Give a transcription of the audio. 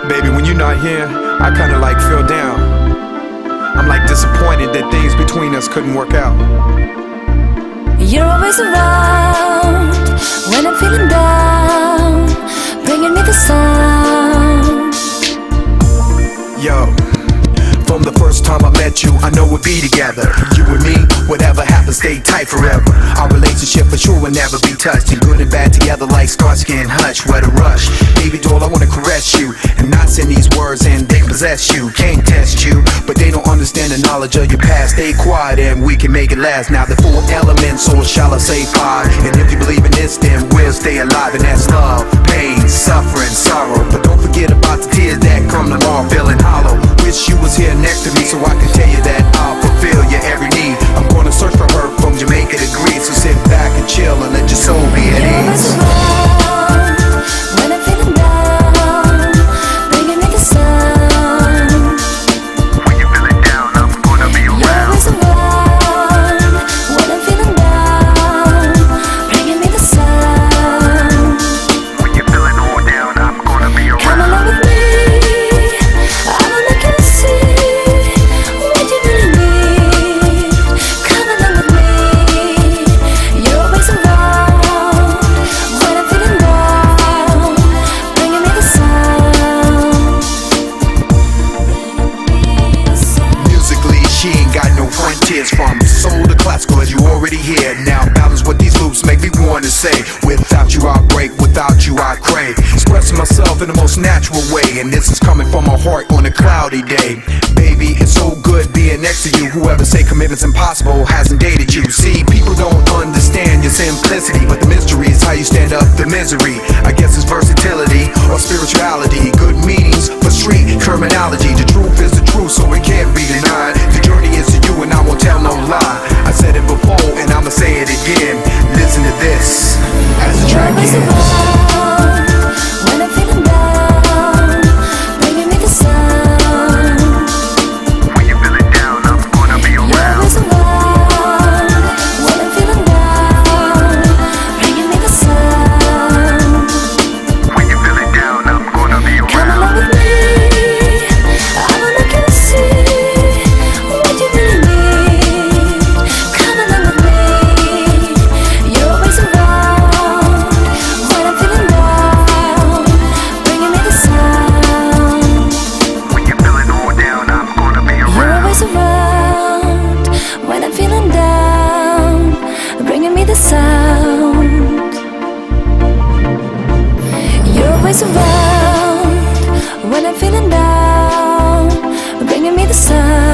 Baby, when you're not here, I kinda like feel down. I'm like disappointed that things between us couldn't work out. You're always around when I'm feeling down, bringing me the sound. Yo, from the first time I met you, I know we'll be together. You and me, whatever happens, stay tight forever. Our relationship for sure will never be touched, and good and bad together like Starsky and Hutch. What a rush, baby doll, I wanna caress you and not send these words and they possess you. Can't test you, but they don't understand the knowledge of your past. Stay quiet and we can make it last. Now the four elements, or shall I say five? And if you believe in this, then we'll stay alive. And that's love, pain, suffering, sorrow. But don't forget about the tears that come tomorrow, feeling hollow. Wish you was here next to me so I can tell you that I'll fulfill your every need. I'm gonna search for her from Jamaica to Greece. So sit back and chill and let your soul be at ease. When I'm feeling down, bringing me the sun. When you're feeling down, I'm gonna be You're around. always around when I'm feeling down, bringing me the sun. When you're feeling all down, I'm gonna be Come around. along with me, I will make you see what you really need. Come along with me, you're always around when I'm feeling down, bringing me the sun. Musically, she ain't got no frontiers. From soul to classical, as you already hear. Now balance what these loops make me wanna say. Without you I break, without you I crave. Expressing myself in the most natural way, and this is coming from my heart on a cloudy day. Baby, it's so good being next to you. Whoever say commitment's impossible hasn't dated you. See, people don't understand your simplicity, but the mystery is how you stand up the misery. I guess it's versatility or spirituality. Good meanings for street terminology. The truth is the truth, so it can't be denied. The journey is to you and I won't tell no lie. I said it before and I'ma say it again. Listen to this as the You're track always ends. around when I'm feeling down, bringing me the sun. When you're feeling down, I'm gonna be You're around. always around when I'm feeling down, bringing me the sun. When you're feeling down, I'm gonna be Come around. along with me, I will make you see what you really need. Come along with me, you're always around when I'm feeling down, bringing me the sun. When you're feeling all down, I'm gonna be You're around. always around when I'm feeling down, bringing me the sound. You're always around when I'm feeling down, bringing me the sun.